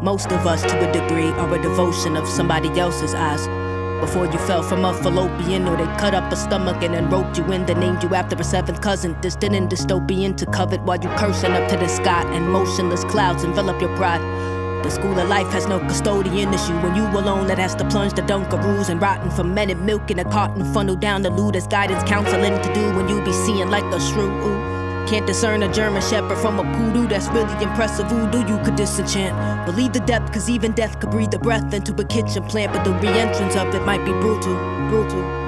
Most of us, to a degree, are a devotion of somebody else's eyes. Before you fell from a fallopian, or they cut up a stomach and then roped you in, then named you after a seventh cousin, distant and dystopian, to covet while you cursing up to the sky, and motionless clouds envelop your pride. The school of life has no custodian issue when you alone that has to plunge the dunkaroos and rotten fermented milk in a carton funnel down the loo. There's guidance counseling to do when you be seeing like a shrew. Can't discern a German shepherd from a poodoo. That's really impressive voodoo you could disenchant. Believe the depth, cause even death could breathe a breath into a kitchen plant, but the re-entrance of it might be brutal, brutal.